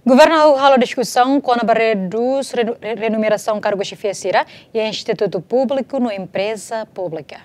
Governo halo discussão com a reduz renumeração cargo chefia Sira e a Instituto Público no empresa pública.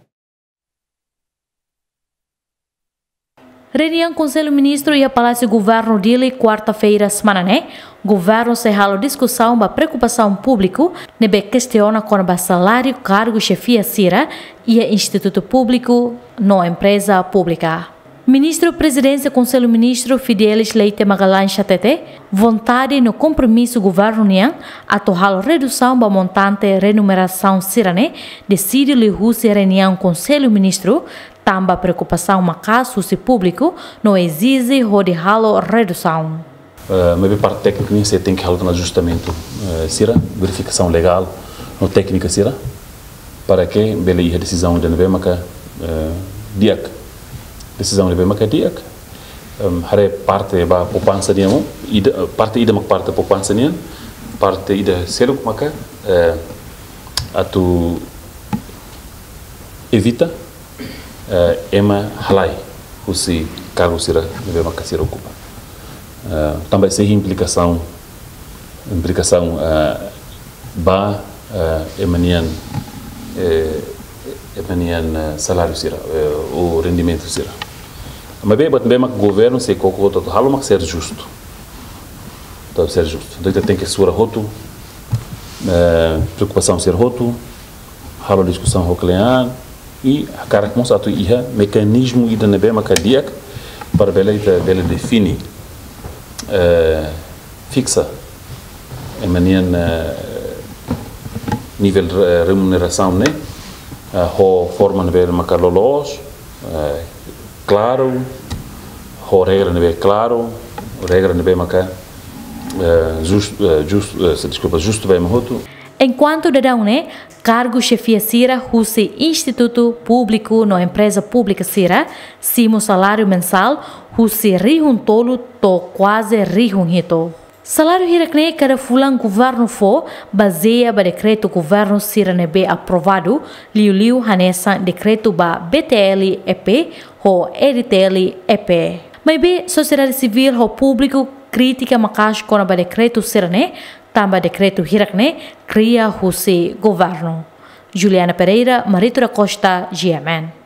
Reunião Conselho Ministro e a Palácio Governo dele quarta-feira semana, né? Governo se halo discussão da preocupação público nebe questiona com o salário cargo chefia Sira e a Instituto Público no empresa pública. Ministro Presidência Conselho Ministro Fidelis Leite Magalhães Chatete, vontade no compromisso governo nian a torrar redução da montante renumeração sirane, decide lhe Rússia reunião Conselho Ministro, tamba preocupação macaço se público, não exige rodihalo redução. Mas parte técnica nem se tem que falar no ajustamento sira, verificação legal no técnica sira, para que bela a decisão de neve maca diak. Decisão de bemacadiak, hari parte ba poupança niam, parte ida mak parte poupança niam, parte ida seluk maka atu evita ema halai usi cargo sira de maka sira ocupa. Também se implicação ba emanian salário sira o rendimento sira. Mas bem que o governo se coloca todo halo mas ser justo, deve ser justo. Então tem que ser roto, preocupação ser roto, halo discussão roquean e a cara como satu ia mecanismo ida nebe macadiak para bela define fixa emanian nível remuneração né, forma nebe macalolos claro, regra nebe claro, regra nebe maca justo bem roto. Enquanto dedão né, cargo chefia Sira, Rússia Instituto Público no empresa pública Sira, simo salário mensal, Rússia rihun tolo to quase rihun hito. Salário hirakne cada fulan governo fo baseia ba decreto governo Sira nebe aprovado, liu hanesa decreto ba BTL EP ho EDTL EP. Mas be sociedade civil ho público crítica macash com ba decreto Sira ne, tamba decreto hirakne cria Rússia governo. Juliana Pereira, Marito da Costa, GMN.